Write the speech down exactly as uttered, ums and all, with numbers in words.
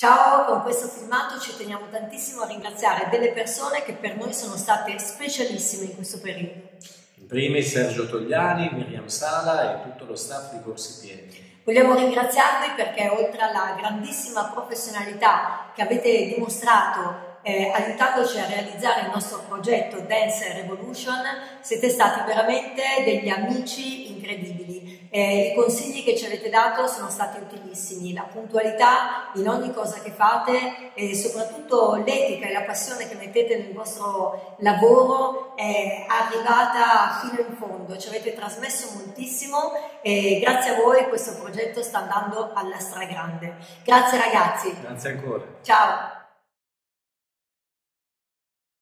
Ciao, con questo filmato ci teniamo tantissimo a ringraziare delle persone che per noi sono state specialissime in questo periodo. In primis Sergio Togliani, Miriam Sala e tutto lo staff di Corsi Pieni. Vogliamo ringraziarvi perché oltre alla grandissima professionalità che avete dimostrato eh, aiutandoci a realizzare il nostro progetto Dance Revolution, siete stati veramente degli amici incredibili. Eh, I consigli che ci avete dato sono stati utilissimi, la puntualità in ogni cosa che fate e soprattutto l'etica e la passione che mettete nel vostro lavoro è arrivata fino in fondo, ci avete trasmesso moltissimo e grazie a voi questo progetto sta andando alla stragrande. Grazie ragazzi. Grazie ancora. Ciao.